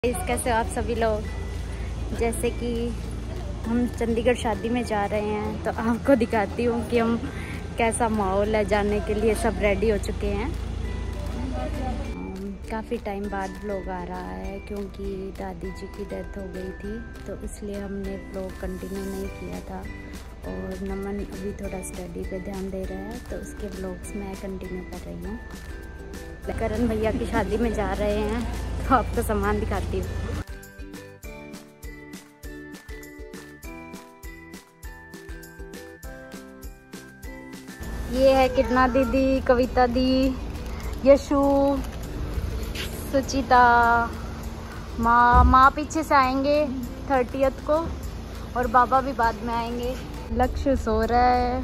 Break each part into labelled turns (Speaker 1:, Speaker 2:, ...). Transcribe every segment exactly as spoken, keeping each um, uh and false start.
Speaker 1: कैसे हो आप सभी लोग। जैसे कि हम चंडीगढ़ शादी में जा रहे हैं तो आपको दिखाती हूँ कि हम कैसा माहौल है। जाने के लिए सब रेडी हो चुके हैं। काफ़ी टाइम बाद व्लॉग आ रहा है क्योंकि दादी जी की डेथ हो गई थी, तो इसलिए हमने व्लॉग कंटिन्यू नहीं किया था। और नमन अभी थोड़ा स्टडी पे ध्यान दे रहा है, तो उसके व्लॉग्स मैं कंटिन्यू कर रही हूँ। करण भैया की शादी में जा रहे हैं तो आपको सामान दिखाती हूँ। ये है कितना दीदी, कविता दी, यशु, सुचिता, माँ माँ पीछे से आएंगे थर्टियथ को और बाबा भी बाद में आएंगे। लक्ष्य सो रहा है,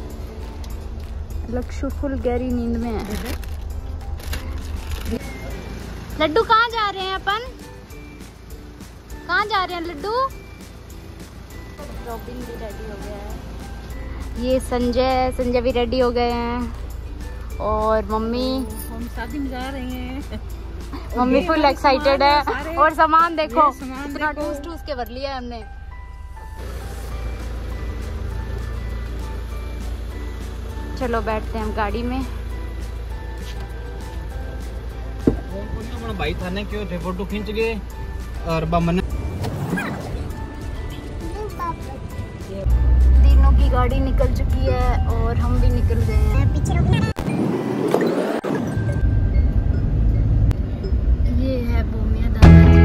Speaker 1: लक्ष्य फुल गहरी नींद में है। लड्डू कहाँ जा रहे हैं अपन? कहाँ जा रहे हैं लड्डू? रॉबिन भी रेडी हो गया है। ये संजय संजय भी रेडी हो गए हैं और मम्मी
Speaker 2: हम शादी में जा रहे हैं।
Speaker 1: मम्मी फुल एक्साइटेड है। और सामान देखो
Speaker 2: सामान
Speaker 1: इतना टूस टूस के भर लिया है हमने। चलो बैठते हैं हम गाड़ी में।
Speaker 3: भाई थाने क्यों थे, फोटो खींच गए और बमन
Speaker 1: तीनों की गाड़ी निकल चुकी है और हम भी निकल गए हैं। पीछे ये है भूमिया दादाजी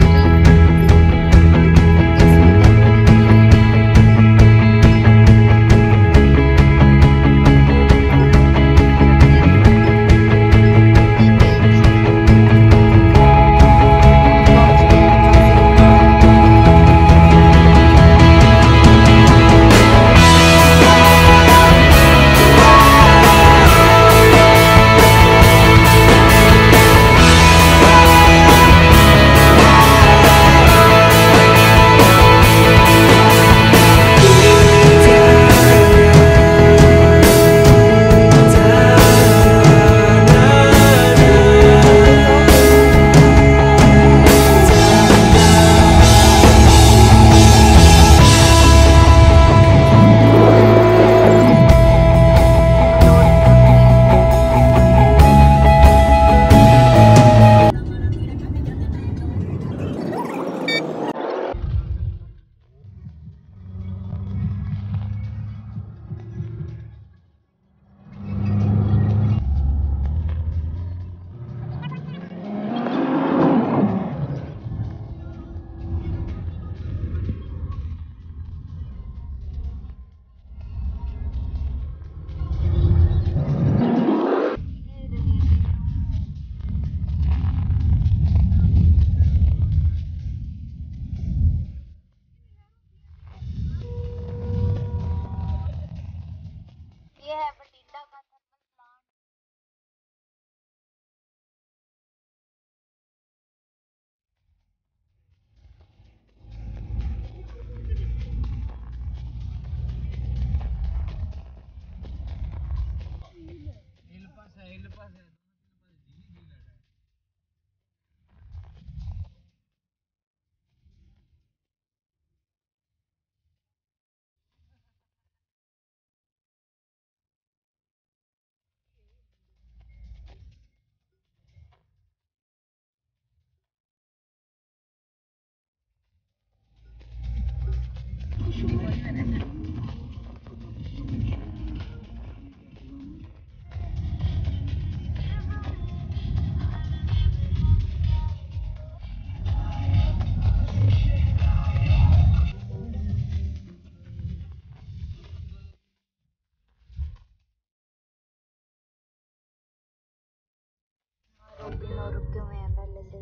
Speaker 1: रुके हुए हैं पहले से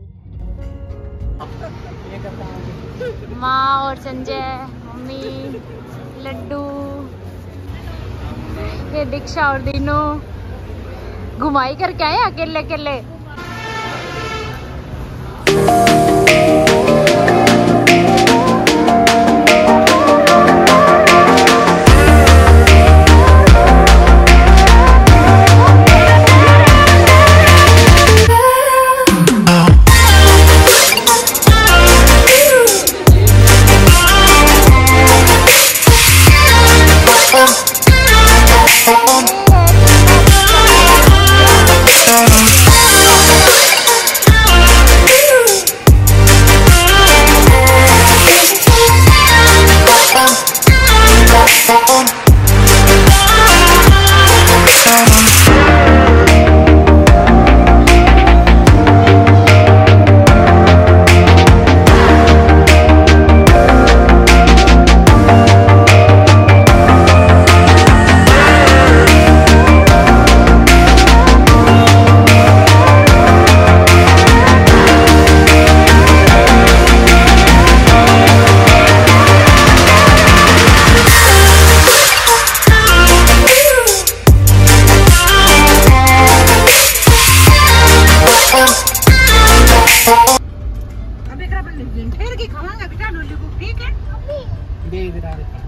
Speaker 1: ही। माँ और संजय, मम्मी, लड्डू, ये दीक्षा और दीनू घुमाई करके आए अकेले अकेले।
Speaker 2: अब एक ठहर के खावांगा बेटा डोली को, ठीक है?
Speaker 3: दे इधर आ रहे।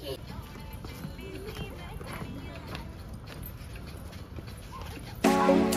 Speaker 1: Okay.